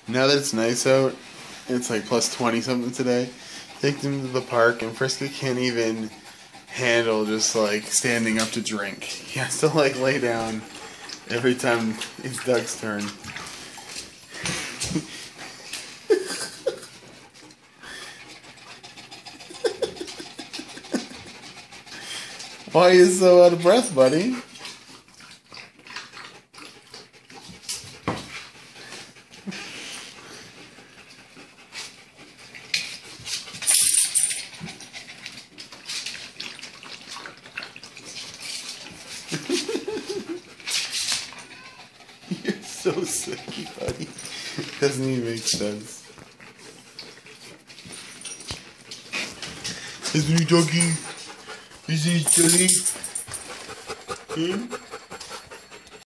Now that it's nice out, it's like plus 20 something today. Take them to the park, and Frisky can't even handle just like standing up to drink. He has to like lay down every time it's Doug's turn. Why are you so out of breath, buddy? You're so sick, buddy. Doesn't even make sense. Isn't he doggy? Isn't he silly? Hmm?